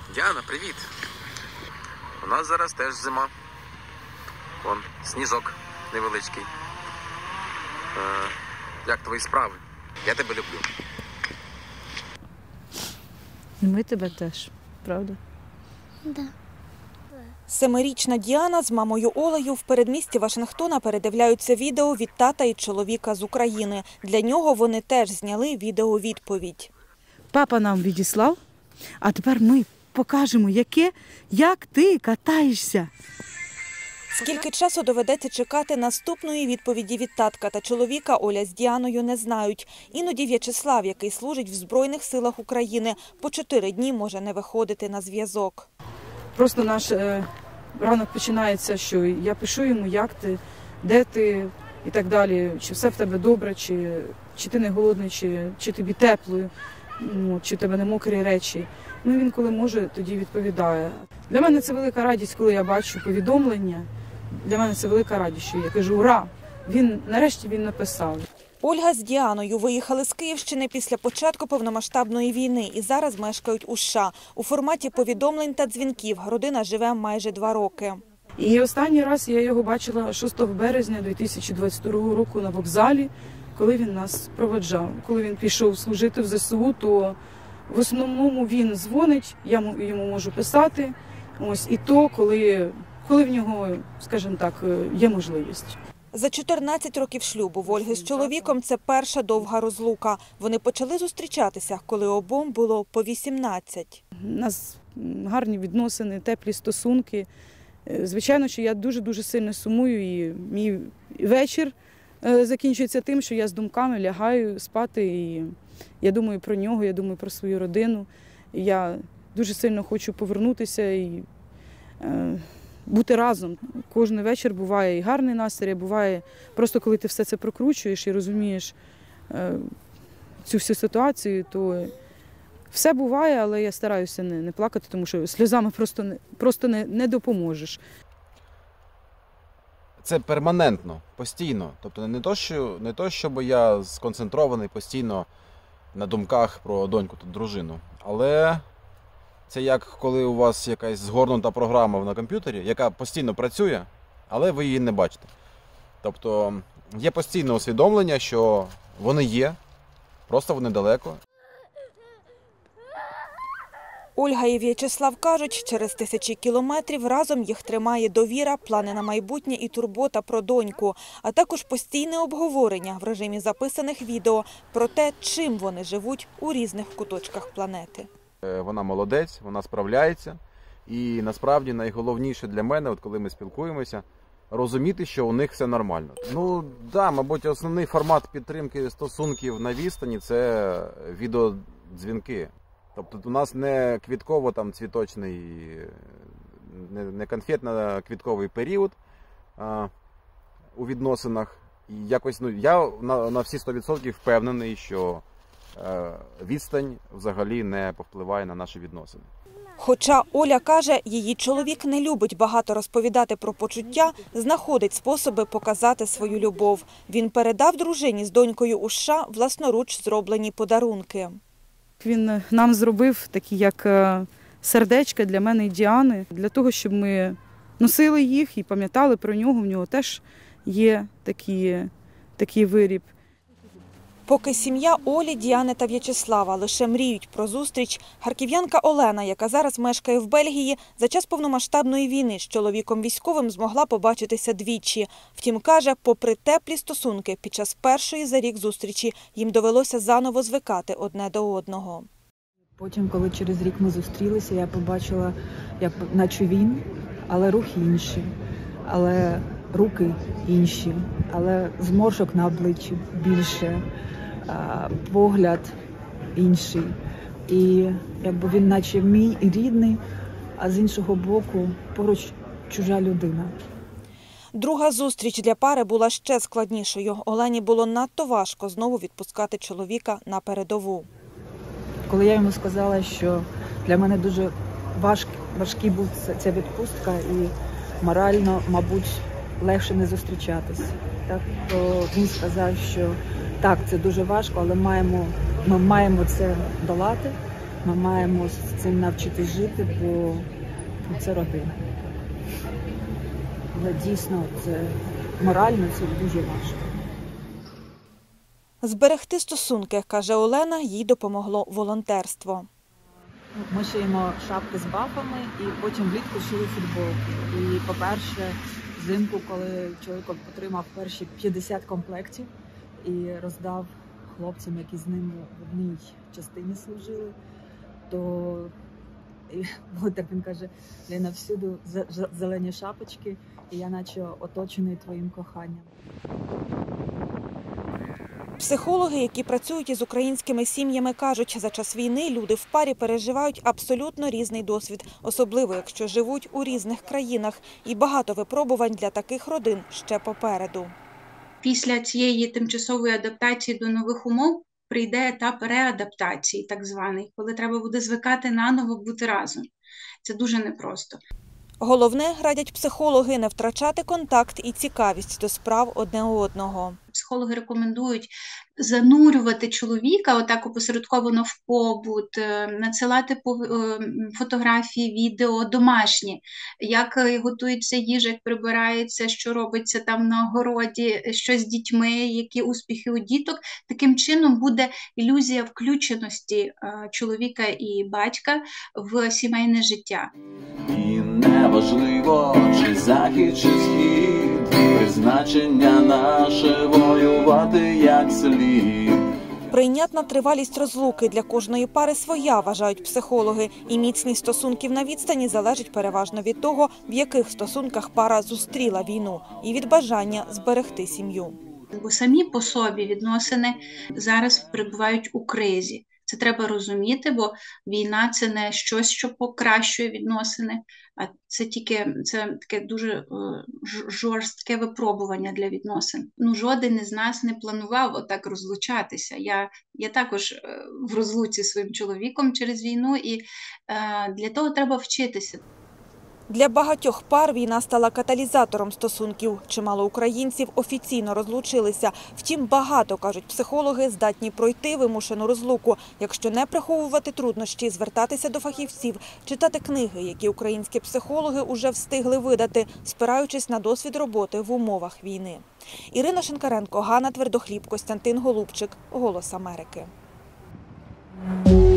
Діана, привіт! У нас зараз теж зима. Вон, сніжок невеличкий. Як твої справи? Я тебе люблю. І ми тебе теж, правда? Да. 7-річна Діана з мамою Олею в передмісті Вашингтона передивляються відео від тата і чоловіка з України. Для нього вони теж зняли відеовідповідь. Папа нам відіслав, а тепер ми покажемо, як ти катаєшся. Скільки часу доведеться чекати наступної відповіді від татка та чоловіка, Оля з Діаною не знають. Іноді В'ячеслав, який служить в Збройних силах України, по 4 дні може не виходити на зв'язок. Просто наш ранок починається, що я пишу йому, як ти, де ти і так далі, чи все в тебе добре, чи ти не голодний, чи тобі тепло, чи в тебе не мокрі речі. Ну, він коли може, тоді відповідає. Для мене це велика радість, коли я бачу повідомлення. Для мене це велика радість, що я кажу, ура, нарешті він написав. Ольга з Діаною виїхали з Київщини після початку повномасштабної війни і зараз мешкають у США. У форматі повідомлень та дзвінків родина живе майже 2 роки. І останній раз я його бачила 6 березня 2022 року на вокзалі, коли він нас проводжав. Коли він пішов служити в ЗСУ, то в основному він дзвонить, я йому можу писати, і то, коли в нього, скажімо так, є можливість. За 14 років шлюбу в Ольги з чоловіком це перша довга розлука. Вони почали зустрічатися, коли обом було по 18. У нас гарні відносини, теплі стосунки. Звичайно, що я дуже-дуже сильно сумую, і мій вечір закінчується тим, що я з думками лягаю спати, і я думаю про нього, я думаю про свою родину. Я дуже сильно хочу повернутися і бути разом. Кожен вечір буває і гарний настрій, буває просто коли ти все це прокручуєш і розумієш цю всю ситуацію, то все буває, але я стараюся не плакати, тому що сльозами просто не допоможеш. Це перманентно, постійно. Тобто не то, щоб я сконцентрований постійно на думках про доньку та дружину, але це як коли у вас якась згорнута програма на комп'ютері, яка постійно працює, але ви її не бачите. Тобто є постійне усвідомлення, що вони є, просто вони далеко. Ольга і В'ячеслав кажуть, через тисячі кілометрів разом їх тримає довіра, плани на майбутнє і турбота про доньку, а також постійне обговорення в режимі записаних відео про те, чим вони живуть у різних куточках планети. Вона молодець, вона справляється. І насправді найголовніше для мене, коли ми спілкуємося, розуміти, що у них все нормально. Мабуть, основний формат підтримки стосунків на відстані – це відеодзвінки. Тобто у нас не квітково-цвіточний, не конфетно-квітковий період у відносинах. І якось, я на всі 100% впевнений, що відстань взагалі не повпливає на наші відносини. Хоча Оля каже, її чоловік не любить багато розповідати про почуття, знаходить способи показати свою любов. Він передав дружині з донькою у США власноруч зроблені подарунки. Він нам зробив такі, як сердечка для мене і Діани, для того, щоб ми носили їх і пам'ятали про нього. В нього теж є такий виріб. Поки сім'я Олі, Діани та В'ячеслава лише мріють про зустріч, харків'янка Олена, яка зараз мешкає в Бельгії, за час повномасштабної війни з чоловіком військовим змогла побачитися двічі. Втім, каже, попри теплі стосунки, під час першої за рік зустрічі їм довелося заново звикати одне до одного. Потім, коли через рік ми зустрілися, я побачила, наче він, але рухи інші, але руки інші, але зморшок на обличчі більше, погляд інший. І він наче мій і рідний, а з іншого боку поруч чужа людина. Друга зустріч для пари була ще складнішою. Олені було надто важко знову відпускати чоловіка на передову. Коли я йому сказала, що для мене дуже важкий був ця відпустка і морально, мабуть, легше не зустрічатись, то він сказав, що так, це дуже важко, але ми маємо це долати, Ми маємо з цим навчитись жити, бо це родина. Але дійсно, це морально це дуже важко. Зберегти стосунки, каже Олена, їй допомогло волонтерство. Ми шиємо шапки з бафами і потім влітку шили футболки. І, по-перше, взимку, коли чоловік отримав перші 50 комплектів і роздав хлопцям, які з ним в одній частині служили, то волонтер, він каже: Лена, всюди зелені шапочки, і я наче оточений твоїм коханням. Психологи, які працюють із українськими сім'ями, кажуть, за час війни люди в парі переживають абсолютно різний досвід, особливо якщо живуть у різних країнах. І багато випробувань для таких родин ще попереду. Після цієї тимчасової адаптації до нових умов прийде етап реадаптації, так званий, коли треба буде звикати наново бути разом. Це дуже непросто. Головне, радять психологи, не втрачати контакт і цікавість до справ одне одного. Психологи рекомендують занурювати чоловіка отак опосередковано в побут, надсилати фотографії, відео домашні, як готується їжа, як прибирається, що робиться там на городі, що з дітьми, які успіхи у діток. Таким чином буде ілюзія включеності чоловіка і батька в сімейне життя. І неважливо, чи захід, чи схід, призначення наше воювати як слід. Прийнятна тривалість розлуки для кожної пари своя, вважають психологи. І міцність стосунків на відстані залежить переважно від того, в яких стосунках пара зустріла війну, і від бажання зберегти сім'ю. Бо самі по собі відносини зараз перебувають у кризі. Це треба розуміти, бо війна – це не щось, що покращує відносини, а це таке дуже жорстке випробування для відносин. Жоден із нас не планував отак розлучатися. Я також в розлуці зі своїм чоловіком через війну, і для того треба вчитися. Для багатьох пар війна стала каталізатором стосунків. Чимало українців офіційно розлучилися. Втім, багато, кажуть психологи, здатні пройти вимушену розлуку. Якщо не приховувати труднощі, звертатися до фахівців, читати книги, які українські психологи уже встигли видати, спираючись на досвід роботи в умовах війни. Ірина Шинкаренко, Ганна Твердохліб, Костянтин Голубчик. Голос Америки.